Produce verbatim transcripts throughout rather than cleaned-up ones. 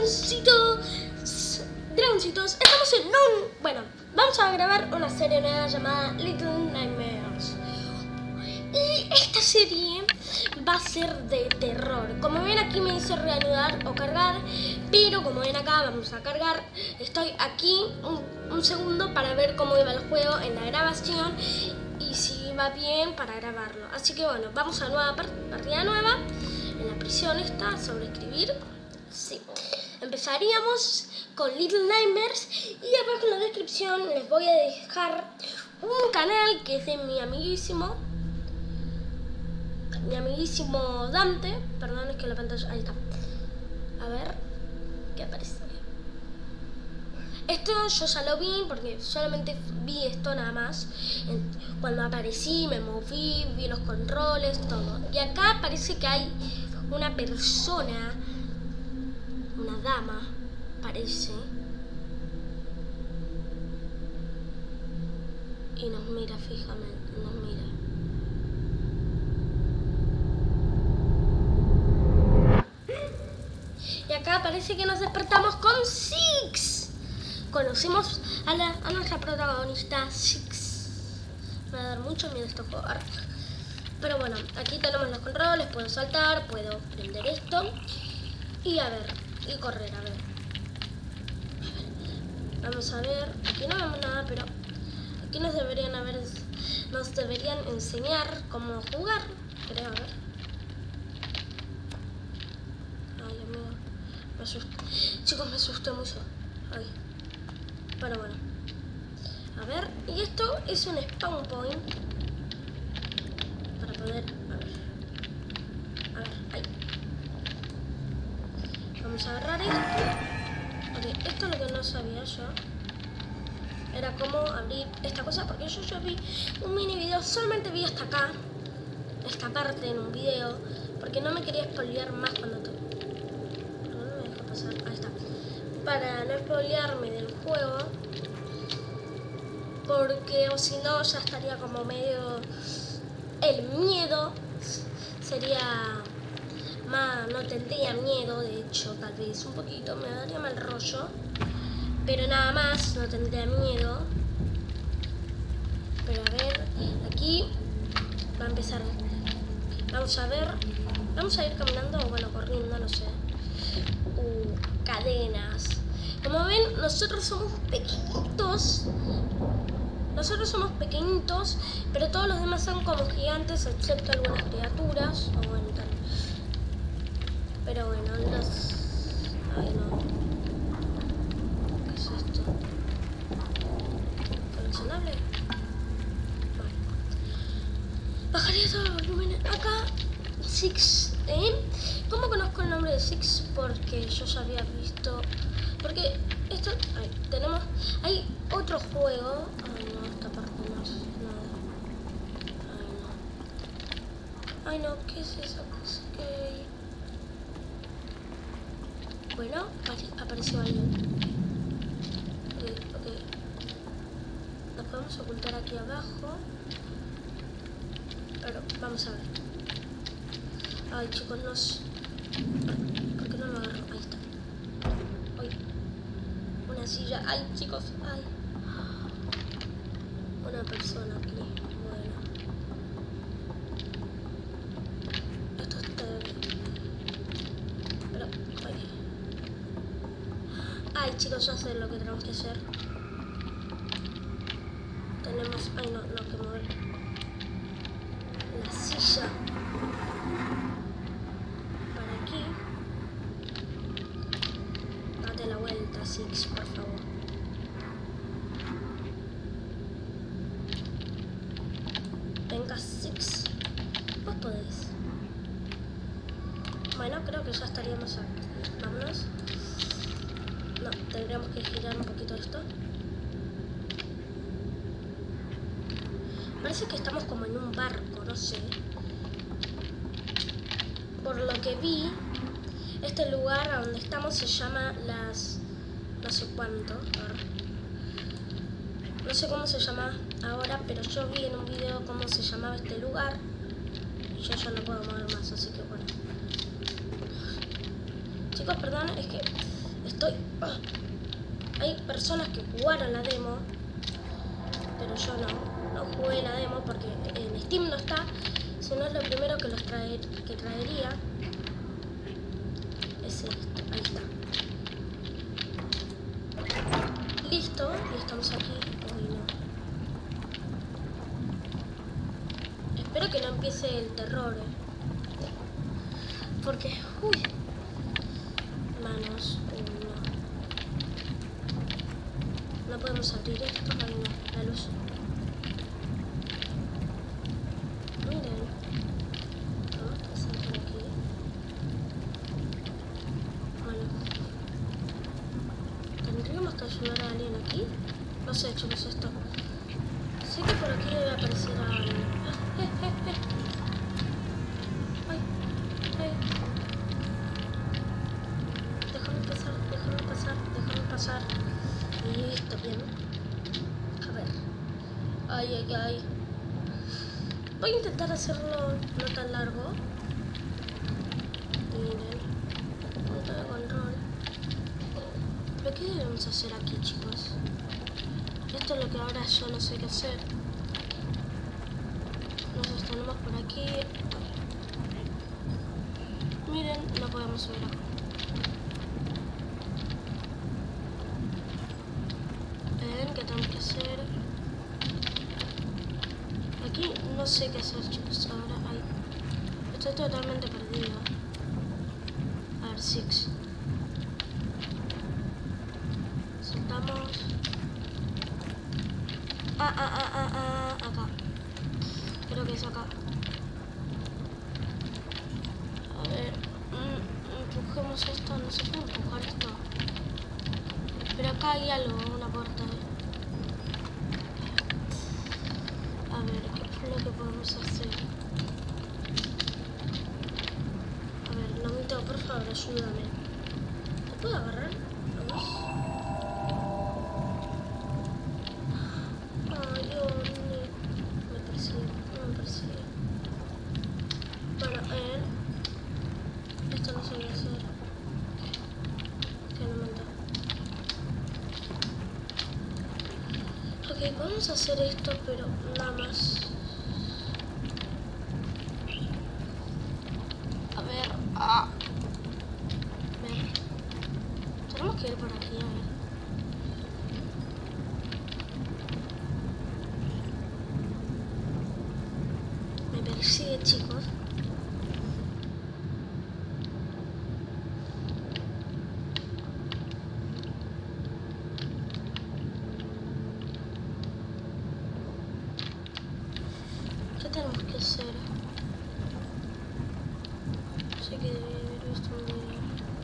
dragoncitos, dragoncitos, estamos en un... Bueno, vamos a grabar una serie nueva llamada Little Nightmares. Y esta serie va a ser de terror. Como ven aquí me dice reanudar o cargar, pero como ven acá vamos a cargar. Estoy aquí un, un segundo para ver cómo iba el juego en la grabación y si va bien para grabarlo. Así que bueno, vamos a nueva partida nueva. En la prisión está, sobreescribir. Sí. Empezaríamos con Little Nightmares y abajo en la descripción les voy a dejar un canal que es de mi amiguísimo mi amiguísimo Dante. Perdón, es que la pantalla... Ahí está. A ver qué aparece. Esto yo ya lo vi porque solamente vi esto nada más. Cuando aparecí, me moví, vi los controles, todo. Y acá parece que hay una persona, una dama, parece. Y nos mira fijamente, nos mira. Y acá parece que nos despertamos con Six. Conocimos a, la, a nuestra protagonista Six. Me va a dar mucho miedo este juego. Pero bueno, aquí tenemos los controles. Puedo saltar, puedo prender esto. Y a ver, y correr, a ver. A ver. Vamos a ver. Aquí no vemos nada, pero aquí nos deberían haber, nos deberían enseñar cómo jugar. Creo, a ver. Ay, amigo. Me asusté. Chicos, me asusté mucho. Ay. Pero bueno. A ver. Y esto es un spawn point. Para poder... A ver. A ver. Ahí. Vamos a agarrar esto. Ok. Esto es lo que no sabía yo. Era cómo abrir esta cosa. Porque yo ya vi un mini video. Solamente vi hasta acá. Esta parte en un video. Porque no me quería spoilear más cuando te... Ahí está. Para no spoilearme del juego, porque o si no ya estaría como medio el miedo sería más, no tendría miedo, de hecho tal vez un poquito me daría mal rollo, pero nada más, no tendría miedo. Pero a ver, aquí va a empezar. Vamos a ver, vamos a ir caminando o bueno, corriendo, no sé. Uh, cadenas. Como ven, nosotros somos pequeñitos. Nosotros somos pequeñitos, pero todos los demás son como gigantes, excepto algunas criaturas. O bueno, tal. Pero bueno, los... Ay, no. ¿Qué es esto? ¿Coleccionable? Vale. Bajaría todo el volumen. Acá, Six. ¿Eh? ¿Cómo conozco el nombre de Six? Porque yo ya había visto... Porque esto... Ahí, tenemos... Hay otro juego... Ay, no, esta parte no es nada. Ay, no. Ay, no, ¿qué es esa cosa que hay? Bueno, apareció alguien. Ok, ok. Nos podemos ocultar aquí abajo. Pero, vamos a ver. Ay, chicos, no sé. ¿Por qué no me agarro? Ahí está. Ay. Una silla. Ay, chicos. Ay. Una persona aquí. Bueno. Esto está... Pero... Ay. Ay, chicos, ya sé lo que tenemos que hacer. Tenemos... Ay, no, no, que mover. La silla. Six, por favor. Venga, Six. Vos podés. Bueno, creo que ya estaríamos aquí. Vámonos. No, tendríamos que girar un poquito esto. Parece que estamos como en un barco, no sé. Por lo que vi, este lugar a donde estamos se llama las... No sé cuánto, no sé cómo se llama ahora, pero yo vi en un video cómo se llamaba este lugar y yo ya no puedo mover más, así que bueno. Chicos, perdón, es que estoy... ah. Hay personas que jugaron la demo, pero yo no. No jugué la demo porque en Steam no está, sino es lo primero que los traer, que traería. Es esto, ahí está. Listo, y estamos aquí. Uy, no. Espero que no empiece el terror, eh. Porque, uy, manos, uy, no. No podemos abrir esto, ahí no, la luz. Miren, vamos a pasar por aquí. Bueno, tendríamos que ayudar a alguien aquí. No sé, chicos, esto. Sé que por aquí debe aparecer a alguien. Eh, eh, eh. Ay, ay. Déjame pasar, déjame pasar, déjame pasar. Listo, bien. A ver. Ay, ay, ay. Voy a intentar hacerlo no tan largo. Miren. Punto de control. ¿Pero qué debemos hacer aquí, chicos? Esto es lo que ahora yo no sé qué hacer. Nos sostenemos por aquí. Miren, no podemos subir acá. Ven, ¿qué tenemos que hacer? Aquí no sé qué hacer, chicos. Ahora hay... Estoy totalmente perdido. A ver, Six. Saltamos. Ah, ah, ah, ah, ah, acá. Creo que es acá. A ver, mm, empujemos esto. No se puede empujar esto. Pero acá hay algo, una puerta. A ver, ¿qué es lo que podemos hacer? A ver, Nomito, por favor, ayúdame. ¿Te puedo agarrar? Vamos. Ay, Dios mío. Me persigue, no me persigue. Bueno, eh... esto no se va a hacer. Que no me da. Ok, vamos a hacer esto, pero nada más. A ver, ah. Ver. Tenemos que ir por aquí, a ver. Me persigue, chicos. ¿Qué tenemos que hacer? Sé que debí haber visto un video.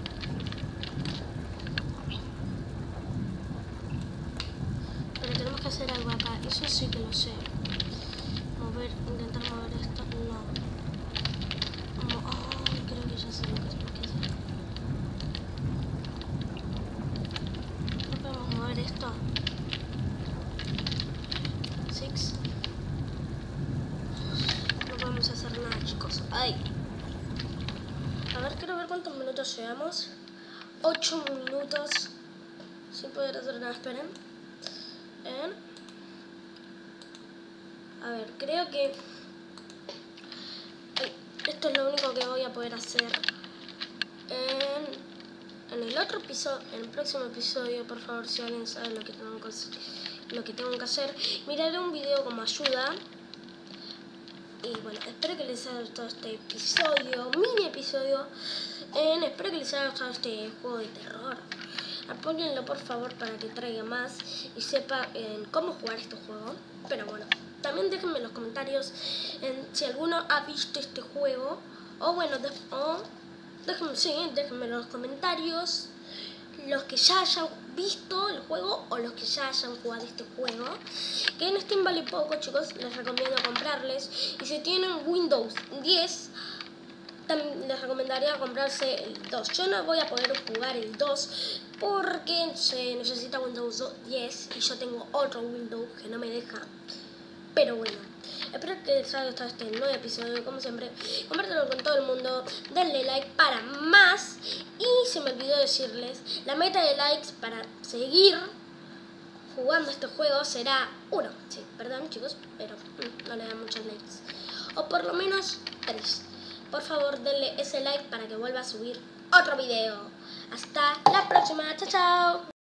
Pero tenemos que hacer algo acá. Eso sí que lo sé. Mover, intentar mover esto. No. Mo oh, creo que ya sé lo que tenemos que hacer. No podemos mover esto. Six. No podemos hacer nada, chicos. ¡Ay! A ver, quiero ver cuántos minutos llevamos. ocho minutos. Sin poder hacer nada, esperen. ¿Eh? A ver, creo que... Ay, esto es lo único que voy a poder hacer. En, en el otro episodio, en el próximo episodio, por favor, si alguien sabe lo que tengo que hacer, lo que tengo que hacer, miraré un video como ayuda. Y bueno, espero que les haya gustado este episodio, mini episodio. Eh, espero que les haya gustado este juego de terror. Apóyenlo por favor para que traiga más y sepa eh, cómo jugar este juego. Pero bueno, también déjenme en los comentarios eh, si alguno ha visto este juego. O bueno, de, o, déjenme, sí, déjenme en los comentarios los que ya hayan visto el juego o los que ya hayan jugado este juego. Que en Steam vale poco, chicos, les recomiendo comprarles. Y si tienen Windows diez, también les recomendaría comprarse el dos. Yo no voy a poder jugar el dos porque se necesita Windows diez y yo tengo otro Windows que no me deja. Pero bueno. Espero que les haya gustado este nuevo episodio. Como siempre, compártelo con todo el mundo. Denle like para más. Y se me olvidó decirles, la meta de likes para seguir jugando este juego será uno. Sí, perdón chicos, pero mm, no le dan muchos likes. O por lo menos tres. Por favor, denle ese like para que vuelva a subir otro video. Hasta la próxima. Chao, chao.